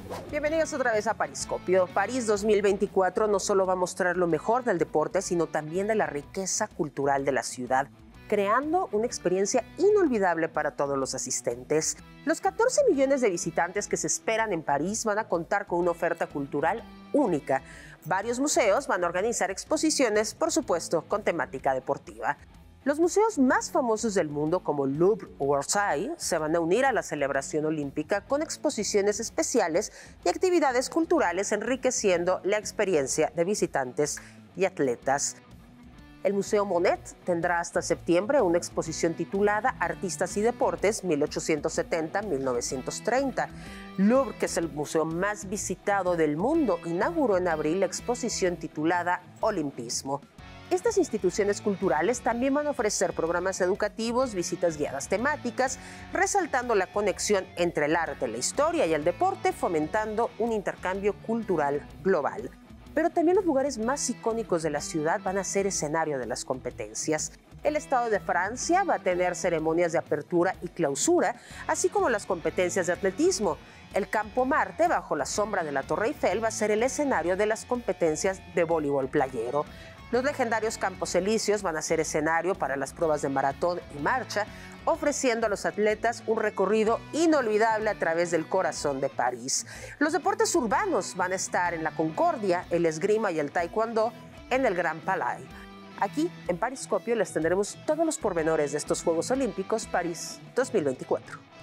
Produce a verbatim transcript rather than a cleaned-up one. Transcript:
Bienvenidos otra vez a Pariscopio. París dos mil veinticuatro no solo va a mostrar lo mejor del deporte, sino también de la riqueza cultural de la ciudad, creando una experiencia inolvidable para todos los asistentes. Los catorce millones de visitantes que se esperan en París van a contar con una oferta cultural única. Varios museos van a organizar exposiciones, por supuesto, con temática deportiva. Los museos más famosos del mundo, como el Louvre o Versailles, se van a unir a la celebración olímpica con exposiciones especiales y actividades culturales, enriqueciendo la experiencia de visitantes y atletas. El Museo Monet tendrá hasta septiembre una exposición titulada Artistas y Deportes mil ochocientos setenta a mil novecientos treinta. Louvre, que es el museo más visitado del mundo, inauguró en abril la exposición titulada Olimpismo. Estas instituciones culturales también van a ofrecer programas educativos, visitas guiadas temáticas, resaltando la conexión entre el arte, la historia y el deporte, fomentando un intercambio cultural global. Pero también los lugares más icónicos de la ciudad van a ser escenario de las competencias. El Estado de Francia va a tener ceremonias de apertura y clausura, así como las competencias de atletismo. El Campo Marte, bajo la sombra de la Torre Eiffel, va a ser el escenario de las competencias de voleibol playero. Los legendarios Campos Elíseos van a ser escenario para las pruebas de maratón y marcha, ofreciendo a los atletas un recorrido inolvidable a través del corazón de París. Los deportes urbanos van a estar en la Concordia, el esgrima y el taekwondo en el Grand Palais. Aquí, en Pariscopio, les tendremos todos los pormenores de estos Juegos Olímpicos París dos mil veinticuatro.